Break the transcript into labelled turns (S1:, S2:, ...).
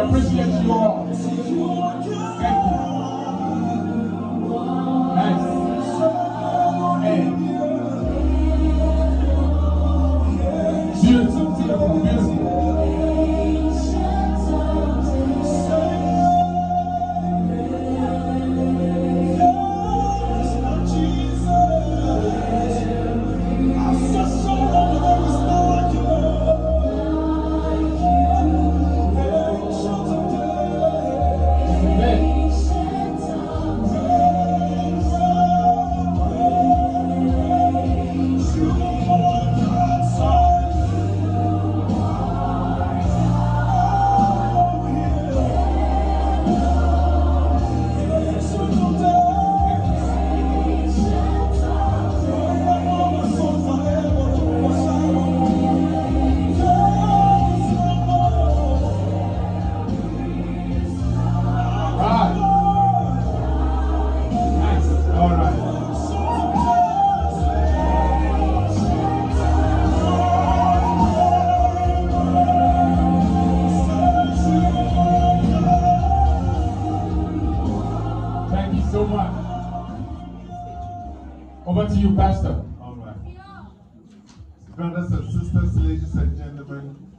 S1: appreciate you all. Thank you. Nice. Hey. Beautiful, beautiful, beautiful. So much. Over to you, Pastor.
S2: All right. Brothers and sisters, ladies and gentlemen,